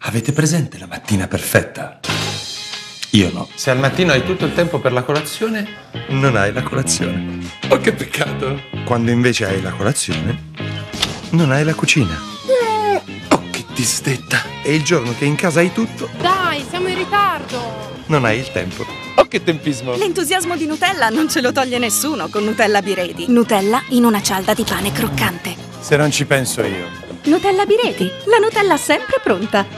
Avete presente la mattina perfetta? Io no. Se al mattino hai tutto il tempo per la colazione, Non hai la colazione. oh che peccato! Quando invece hai la colazione, non hai la cucina. Oh che disdetta! E il giorno che in casa hai tutto, Dai, siamo in ritardo! non hai il tempo. Oh che tempismo! L'entusiasmo di Nutella non ce lo toglie nessuno con Nutella Biredi. Nutella in una cialda di pane croccante. Se non ci penso io. Nutella Biredi, la Nutella sempre pronta.